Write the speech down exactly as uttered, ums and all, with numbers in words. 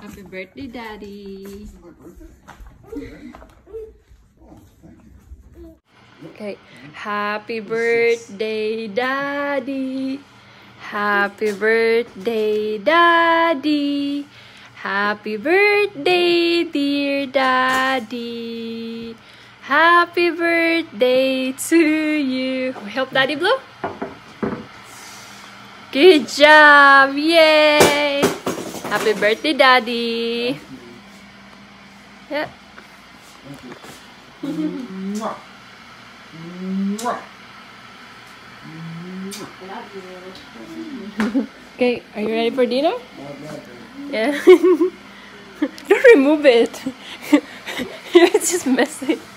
Happy birthday, Daddy. This is my birthday? Okay. Oh, thank you. Okay. Happy birthday, Daddy. Happy birthday, Daddy. Happy birthday, dear Daddy. Happy birthday to you. Help Daddy blow. Good job. Yay. Happy birthday, Daddy. Yeah. Mwah. Mwah. Okay, are you ready for dinner? Yeah. Don't remove it. You're just messy.